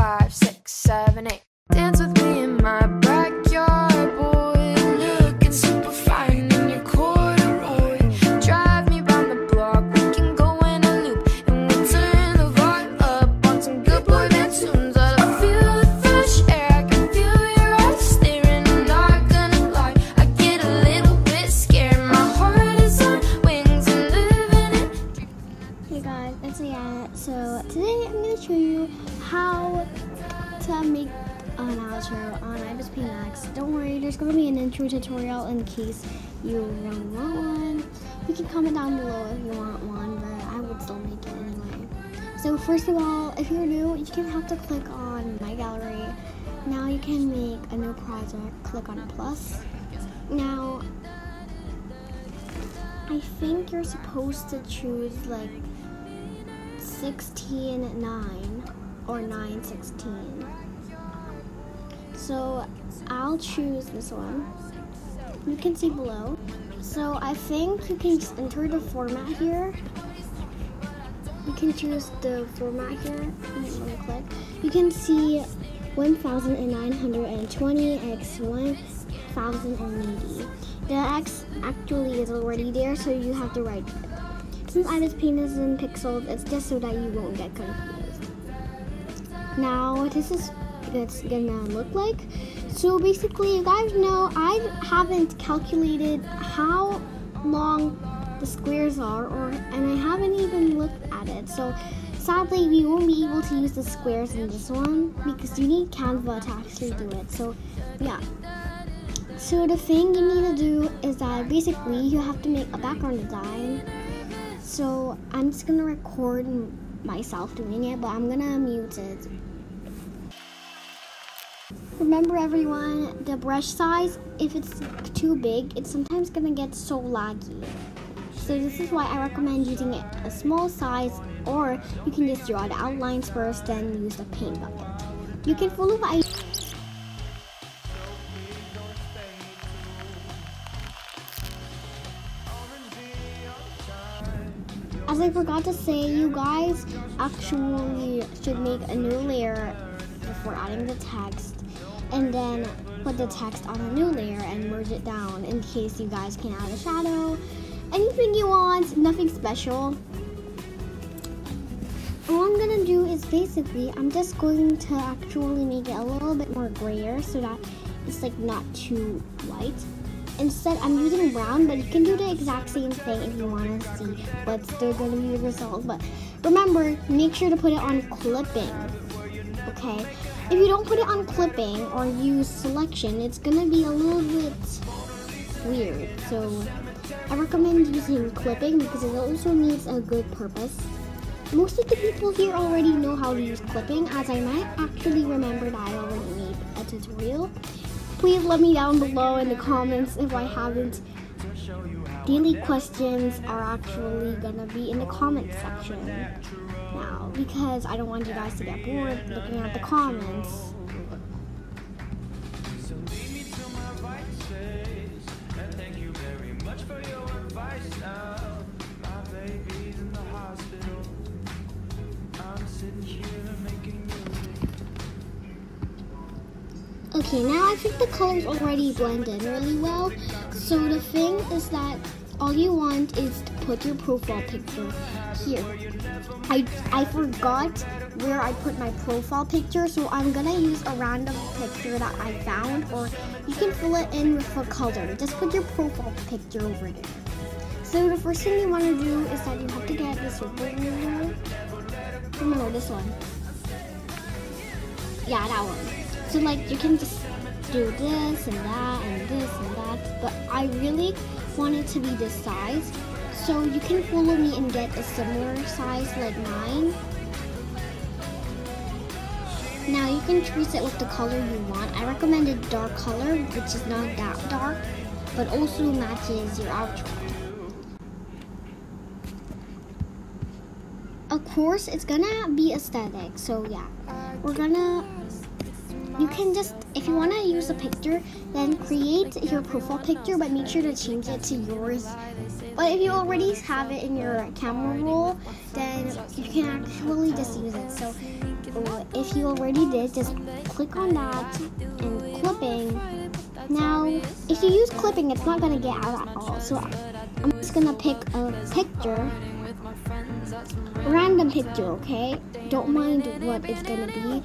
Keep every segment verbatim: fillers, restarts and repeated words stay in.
five, six, seven, eight. Dance with me in my backyard, boy. Looking super fine in your corduroy. Drive me round the block, we can go in a loop, and we'll turn the vibe up on some good boy band tunes. I feel the fresh air, I can feel your eyes staring. I'm not gonna lie, I get a little bit scared. My heart is on wings and living it. Hey guys, it's Leanna. So today I'm going to show you how to make an outro on Ibis P Max. Don't worry, there's going to be an intro tutorial in case you really want one. You can comment down below if you want one, but I would still make it anyway. So first of all, if you're new, you can have to click on my gallery. Now you can make a new project, click on plus. Now, I think you're supposed to choose like sixteen nine or nine sixteen. So I'll choose this one. You can see below. So I think you can just enter the format here. You can choose the format here. One click. You can see one thousand nine hundred twenty by one thousand eighty. The X actually is already there, so you have to write it. Since Ibis Paint is in pixels, it's just so that you won't get confused. Now, this is what it's gonna look like. So basically, you guys know I haven't calculated how long the squares are, or and I haven't even looked at it. So sadly, we won't be able to use the squares in this one because you need Canva to actually do it. So yeah. So the thing you need to do is that basically you have to make a background design. So I'm just gonna record myself doing it, but I'm gonna mute it. Remember everyone, the brush size, if it's too big, it's sometimes gonna get so laggy. So this is why I recommend using it a small size, or you can just draw the outlines first, then use the paint bucket. You can follow my As I forgot to say, you guys actually should make a new layer before adding the text, and then put the text on a new layer and merge it down in case you guys can add a shadow. Anything you want, nothing special. All I'm gonna do is basically, I'm just going to actually make it a little bit more grayer so that it's like not too white. Instead, I'm using brown, but you can do the exact same thing if you want to see what's still going to be the result. But remember, make sure to put it on clipping, okay? If you don't put it on clipping or use selection, it's going to be a little bit weird. So I recommend using clipping because it also needs a good purpose. Most of the people here already know how to use clipping, as I might actually remember that I already made a tutorial. Please let me down below in the comments if I haven't. Daily questions are actually gonna be in the comment section now because I don't want you guys to get bored looking at the comments. Okay, now I think the colors already blend in really well. So the thing is that all you want is to put your profile picture here. I, I forgot where I put my profile picture, so I'm gonna use a random picture that I found, or you can fill it in with a color. Just put your profile picture over there. So the first thing you want to do is that you have to get this circle ruler. Remember this one. Yeah, that one. So like you can just do this and that and this and that, but I really want it to be this size. So you can follow me and get a similar size like mine. Now you can choose it with the color you want. I recommend a dark color, which is not that dark, but also matches your outro. Of course, it's gonna be aesthetic, so yeah. We're gonna You can just, if you want to use a picture, then create your profile picture, but make sure to change it to yours But if you already have it in your camera roll, then you can actually just use it. So if you already did, just click on that and clipping. Now, if you use clipping, it's not gonna get out at all. So I'm just gonna pick a picture, random picture, okay? Don't mind what it's gonna be.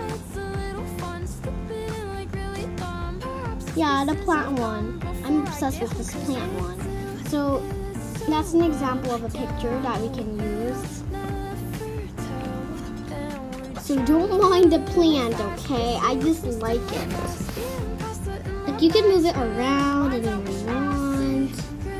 Yeah, the plant one. I'm obsessed with this plant one. So that's an example of a picture that we can use. So don't mind the plant, okay? I just like it. Like you can move it around and if you want.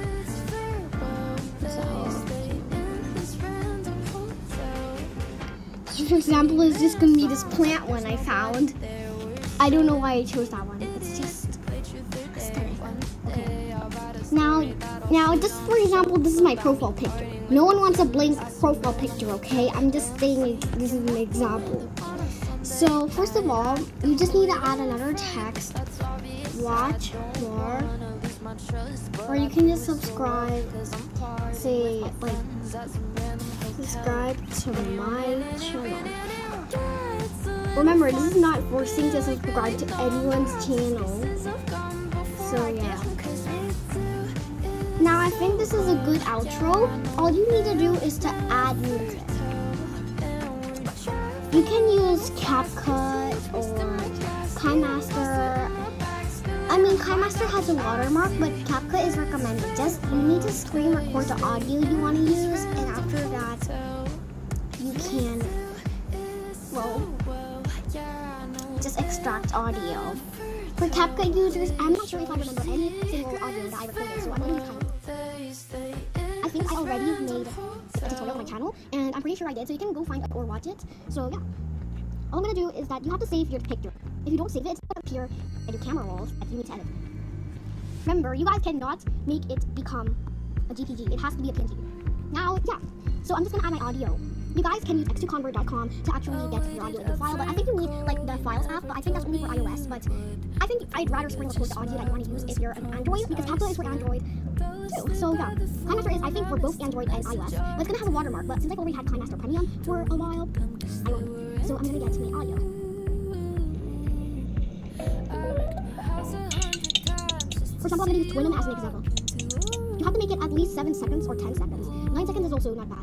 So, for example, it's just gonna be this plant one I found. I don't know why I chose that one. It's just aesthetic. Okay. Now, now, just for example, this is my profile picture. No one wants a blank profile picture, okay? I'm just saying this is an example. So, first of all, you just need to add another text. Watch more. Or you can just subscribe. Say, like, subscribe to my channel. Remember, this is not forcing to subscribe to anyone's channel. So, yeah. Now, I think this is a good outro. All you need to do is to add music. You can use CapCut or KineMaster. I mean, KineMaster has a watermark, but CapCut is recommended. Just, you need to screen record the audio you want to use, and after that, you can, well, just extract audio. For CapCut users, I'm not sure if I remember any single audio that I recorded, so I'm going to use KineMaster. I think I already made a tutorial on my channel, and I'm pretty sure I did, so you can go find it or watch it. So yeah, all I'm going to do is that you have to save your picture. If you don't save it, it's going to appear in your camera rolls that you need to edit. Remember, you guys cannot make it become a G P G. It has to be a P N G. Now, yeah, so I'm just going to add my audio. You guys can use x two convert dot com to actually get your audio in the file, but I think you need like the Files app, but I think that's only for iOS. But I think I'd rather screen record the audio that you want to use if you're an Android, because CapCut is for Android too. So yeah, KineMaster is I think for both Android and iOS, but it's gonna have a watermark. But since I've already had KineMaster Premium for a while, I won't. So I'm gonna get my audio. For example, I'm gonna use Twilio as an example. You have to make it at least seven seconds or ten seconds. Nine seconds is also not bad.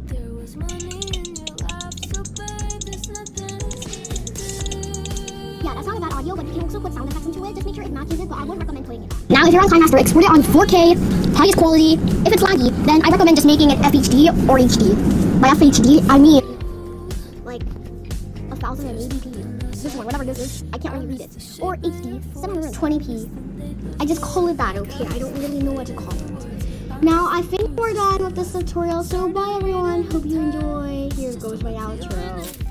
Yeah, that's not a bad audio, but you can also put sound effects into it. Just make sure it matches it, but I wouldn't recommend playing it. Now, if you're on KineMaster, export it on four K, highest quality. If it's laggy, then I recommend just making it F H D or H D. By F H D, I mean like one thousand eighty p. This one, whatever this is, I can't really read it. Or H D, seven hundred twenty p. I just call it that, okay? I don't really know what to call it. Now, I think we're done with this tutorial, so bye everyone. Hope you enjoy. Here goes my outro.